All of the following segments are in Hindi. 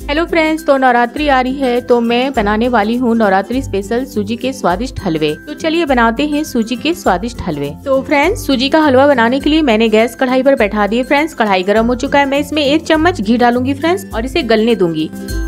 हेलो फ्रेंड्स, तो नवरात्रि आ रही है तो मैं बनाने वाली हूँ नवरात्रि स्पेशल सूजी के स्वादिष्ट हलवे। तो चलिए बनाते हैं सूजी के स्वादिष्ट हलवे। तो फ्रेंड्स, सूजी का हलवा बनाने के लिए मैंने गैस कढ़ाई पर बैठा दिए। फ्रेंड्स, कढ़ाई गर्म हो चुका है। मैं इसमें 1 चम्मच घी डालूंगी फ्रेंड्स और इसे गलने दूंगी।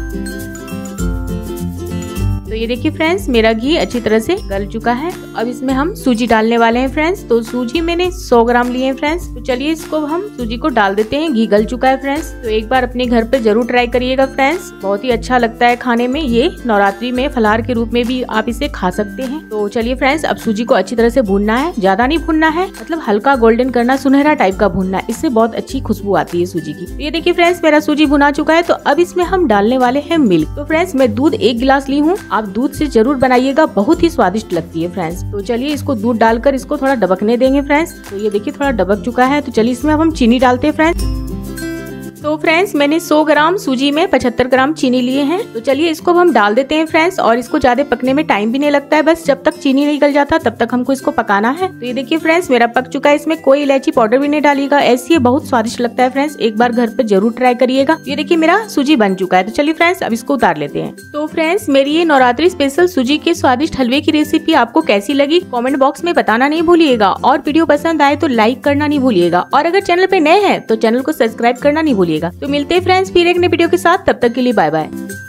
तो ये देखिए फ्रेंड्स, मेरा घी अच्छी तरह से गल चुका है। अब इसमें हम सूजी डालने वाले हैं फ्रेंड्स। तो सूजी मैंने 100 ग्राम लिए हैं फ्रेंड्स। तो चलिए इसको हम सूजी को डाल देते हैं। घी गल चुका है फ्रेंड्स। तो एक बार अपने घर पे जरूर ट्राई करिएगा फ्रेंड्स, बहुत ही अच्छा लगता है खाने में। ये नवरात्रि में फलाहार के रूप में भी आप इसे खा सकते हैं। तो चलिए फ्रेंड्स, अब सूजी को अच्छी तरह से भूनना है। ज्यादा नहीं भूनना है, मतलब हल्का गोल्डन करना, सुनहरा टाइप का भूनना है। इससे बहुत अच्छी खुशबू आती है सूजी की। तो ये देखिए फ्रेंड्स, मेरा सूजी भुना चुका है। तो अब इसमें हम डालने वाले हैं मिल्क। तो फ्रेंड्स, मैं दूध 1 गिलास ली हूँ। आप दूध से जरूर बनाइएगा, बहुत ही स्वादिष्ट लगती है फ्रेंड्स। तो चलिए इसको दूध डालकर इसको थोड़ा डबकने देंगे फ्रेंड्स। तो ये देखिए थोड़ा डबक चुका है। तो चलिए इसमें अब हम चीनी डालते हैं फ्रेंड्स। तो फ्रेंड्स, मैंने 100 ग्राम सूजी में 75 ग्राम चीनी लिए हैं। तो चलिए इसको हम डाल देते हैं फ्रेंड्स। और इसको ज्यादा पकने में टाइम भी नहीं लगता है, बस जब तक चीनी नहीं गल जाता तब तक हमको इसको पकाना है। तो ये देखिए फ्रेंड्स, मेरा पक चुका है। इसमें कोई इलायची पाउडर भी नहीं डालिएगा, ऐसे ही बहुत स्वादिष्ट लगता है फ्रेंड्स। एक बार घर पे जरूर ट्राई करिएगा। ये देखिए मेरा सूजी बन चुका है। तो चलिए फ्रेंड्स, अब इसको उतार लेते हैं। तो फ्रेंड्स, मेरी ये नवरात्रि स्पेशल सूजी के स्वादिष्ट हलवे की रेसिपी आपको कैसी लगी कमेंट बॉक्स में बताना नहीं भूलिएगा। और वीडियो पसंद आए तो लाइक करना नहीं भूलिएगा। और अगर चैनल पे नए हैं तो चैनल को सब्सक्राइब करना नहीं भूलिएगा। तो मिलते हैं फ्रेंड्स फिर एक नए वीडियो के साथ। तब तक के लिए बाय बाय।